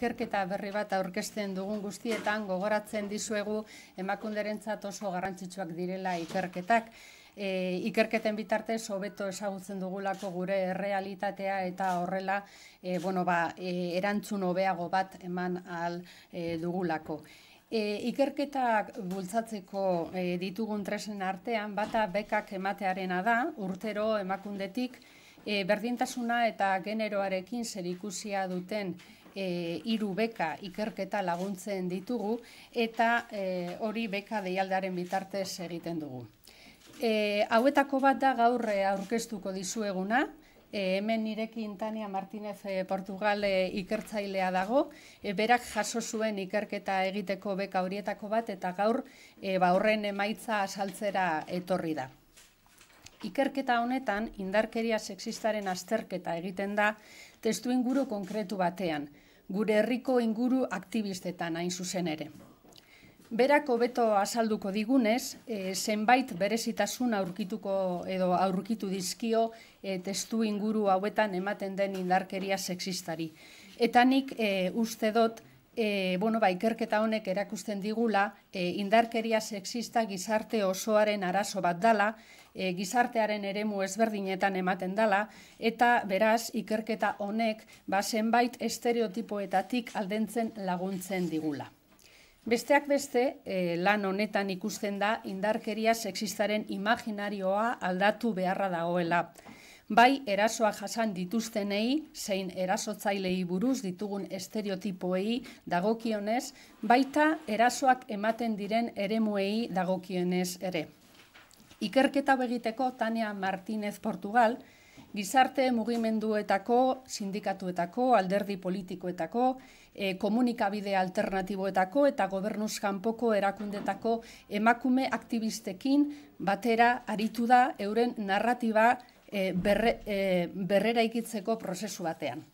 ikerketa berri bat aurkezten dugun guztietan gogoratzen dizuegu emakunderentzat oso garrantzitsuak direla ikerketak. Ikerketen bitartez hobeto ezagutzen dugulako gure errealitatea eta horrela erantzun hobeago bat eman ahal dugulako. Ikerketak bultzatzeko ditugun tresnen artean bata bekak ematearena da, urtero emakundetik berdintasuna eta generoarekin zerikusia duten 3 beka ikerketa laguntzen ditugu eta hori beka deialdiaren bitartez egiten dugu. Hauetako bat da gaur aurkeztuko dizueguna. Hemen nirekin Tania Martínez Portugal ikertzailea dago, berak jaso zuen ikerketa egiteko beka horietako bat eta gaur horren emaitza azaltzera etorri da. Ikerketa honetan indarkeria sexistaren azterketa egiten da testuinguru konkretu batean, gure herriko inguru aktibistetan hain zuzen ere. Berak hobeto azalduko digunez, zenbait berezitasun aurkitu dizkio testu inguru hauetan ematen den indarkeria sexistari. Eta nik uste dut, ikerketa honek erakusten digula, indarkeria sexista gizarte osoaren arazo bat dala, gizartearen eremu ezberdinetan ematen dala, eta beraz ikerketa honek zenbait estereotipoetatik aldentzen laguntzen digula. Besteak beste, lan honetan ikusten da indarkeria sexistaren imaginarioa aldatu beharra dagoela. Bai, erasoa jasan dituztenei, zein erasotzailei buruz ditugun estereotipoei dagokionez, baita erasoak ematen diren eremuei dagokionez ere. Ikerketa egiteko Tania Martínez Portugal, gizarte mugimenduetako, sindikatuetako, alderdi politikoetako, komunikabide alternatiboetako eta gobernuz kanpoko erakundetako emakume aktibistekin batera aritu da euren narratiba berreraikitzeko prozesu batean.